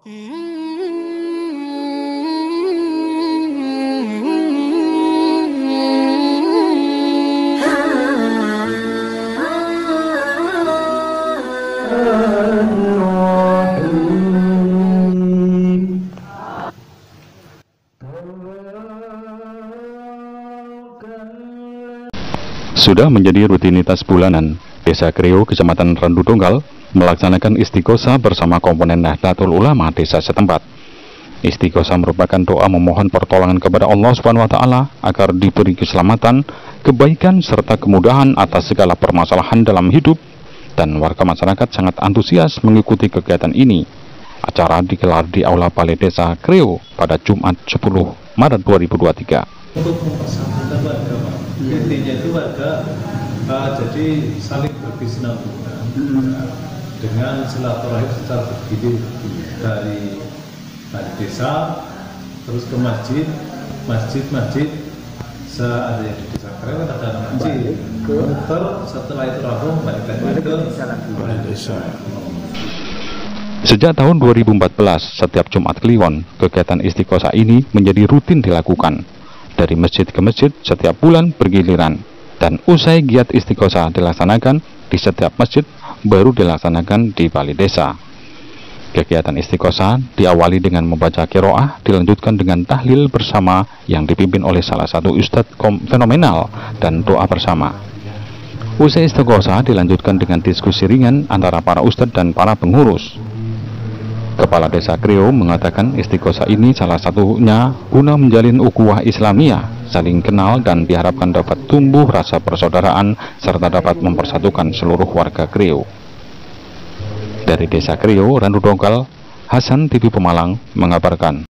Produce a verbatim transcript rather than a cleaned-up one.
Sudah menjadi rutinitas bulanan, Desa Kreo, Kecamatan Randu Dongkal, melaksanakan istighosah bersama komponen Nahdlatul Ulama desa setempat. Istighosah merupakan doa memohon pertolongan kepada Allah Subhanahu wa Ta'ala agar diberi keselamatan, kebaikan, serta kemudahan atas segala permasalahan dalam hidup, dan warga masyarakat sangat antusias mengikuti kegiatan ini. Acara digelar di Aula Balai Desa Kreo pada Jumat sepuluh Maret dua ribu dua puluh tiga. Untuk mempersatukan warga, Pak. Intinya itu warga uh, jadi saling berkesinambungan uh, dengan silaturahim secara bergilir dari dari desa terus ke masjid, masjid-masjid seada yang di desa Kreo ada masjid. Ter setelah itu rampung balik lagi ke desa. Sejak tahun dua ribu empat belas, setiap Jumat Kliwon, kegiatan istighosah ini menjadi rutin dilakukan. Dari masjid ke masjid setiap bulan bergiliran, dan usai giat istighosah dilaksanakan di setiap masjid, baru dilaksanakan di balai desa. Kegiatan istighosah diawali dengan membaca qiraah, dilanjutkan dengan tahlil bersama yang dipimpin oleh salah satu ustadz fenomenal dan doa bersama. Usai istighosah dilanjutkan dengan diskusi ringan antara para ustadz dan para pengurus. Kepala Desa Kreo mengatakan istighosah ini salah satunya guna menjalin ukhuwah Islamiyah, saling kenal, dan diharapkan dapat tumbuh rasa persaudaraan serta dapat mempersatukan seluruh warga Kreo. Dari Desa Kreo, Randu Dongkal, Hasan T V Pemalang mengabarkan.